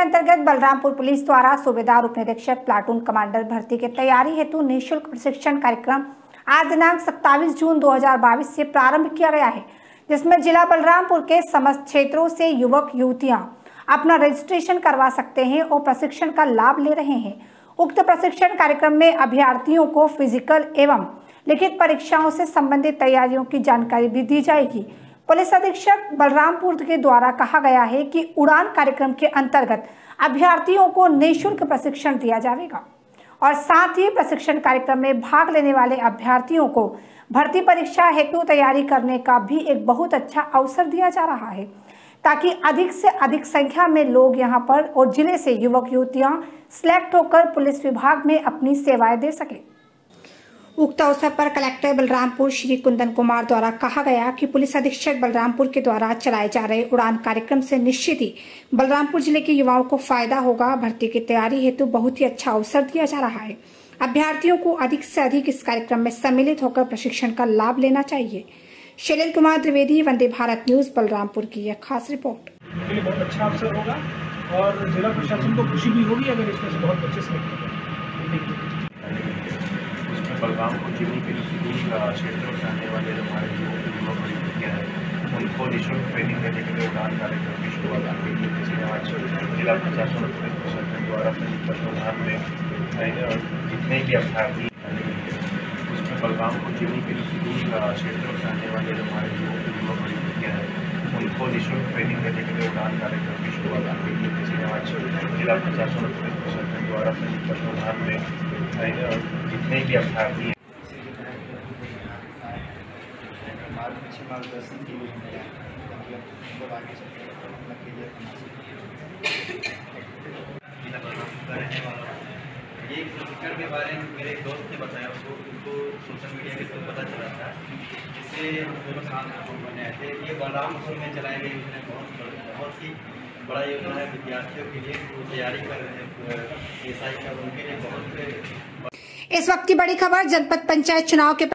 अंतर्गत बलरामपुर पुलिस द्वारा सूबेदार उप निरीक्षक प्लाटून कमांडर भर्ती की तैयारी हेतु निःशुल्क प्रशिक्षण कार्यक्रम आज दिनांक 27 जून 2022 से प्रारंभ किया गया है, जिसमें जिला बलरामपुर के समस्त क्षेत्रों से युवक युवतियां अपना रजिस्ट्रेशन करवा सकते हैं और प्रशिक्षण का लाभ ले रहे हैं। उक्त प्रशिक्षण कार्यक्रम में अभ्यर्थियों को फिजिकल एवं लिखित परीक्षाओं से संबंधित तैयारियों की जानकारी भी दी जाएगी। पुलिस अधीक्षक बलरामपुर के द्वारा कहा गया है कि उड़ान कार्यक्रम के अंतर्गत अभ्यर्थियों को निःशुल्क प्रशिक्षण दिया जाएगा और साथ ही प्रशिक्षण कार्यक्रम में भाग लेने वाले अभ्यर्थियों को भर्ती परीक्षा हेतु तैयारी करने का भी एक बहुत अच्छा अवसर दिया जा रहा है, ताकि अधिक से अधिक संख्या में लोग यहां पर और जिले से युवक युवतियां सिलेक्ट होकर पुलिस विभाग में अपनी सेवाएं दे सके। उक्त अवसर पर कलेक्टर बलरामपुर श्री कुंदन कुमार द्वारा कहा गया कि पुलिस अधीक्षक बलरामपुर के द्वारा चलाए जा रहे उड़ान कार्यक्रम से निश्चित ही बलरामपुर जिले के युवाओं को फायदा होगा। भर्ती की तैयारी हेतु बहुत ही अच्छा अवसर दिया जा रहा है। अभ्यर्थियों को अधिक से अधिक इस कार्यक्रम में सम्मिलित होकर प्रशिक्षण का लाभ लेना चाहिए। शैलेंद्र कुमार द्विवेदी, वंदे भारत न्यूज, बलरामपुर की यह खास रिपोर्ट। बहुत अच्छा अवसर होगा और जिला प्रशासन को खुशी भी होगी अगर इसमें से बहुत बच्चे सेलेक्ट होंगे। बलरामपुर जिले के दूर क्षेत्रों से आने वाले हमारे युवक युवतियाँ हैं, उनको निःशुल्क ट्रेनिंग देने के लिए उड़ान कार्यक्रम की शुरुआत की गई है, जिसमें आज जिला प्रशासन और पुलिस प्रशासन द्वारा संयुक्त तत्वावधान में जितने भी अभ्यर्थी उसमें बलरामपुर जिले के दूर क्षेत्रों से आने वाले हमारे युवक युवतियाँ हैं, उनको निःशुल्क ट्रेनिंग देने के लिए उड़ान कार्यक्रम की शुरुआत की गई है, जिसमें आज जिला प्रशासन और पुलिस प्रशासन द्वारा संयुक्त तत्वावधान में जितने भी अभ्यर्थी हैं मार्गदर्शन के लिए आगे ये प्रशिक्षण के बारे में मेरे एक दोस्त ने बताया, उनको सोशल मीडिया के थ्रू पता चला था, जिससे दोनों साथ बने थे। ये बलरामपुर में चलाई गई योजना बहुत ही बड़ा योजना है विद्यार्थियों के लिए, वो तैयारी कर रहे हैं एसआई का, उनके लिए बहुत। इस वक्त की बड़ी खबर जनपद पंचायत चुनाव के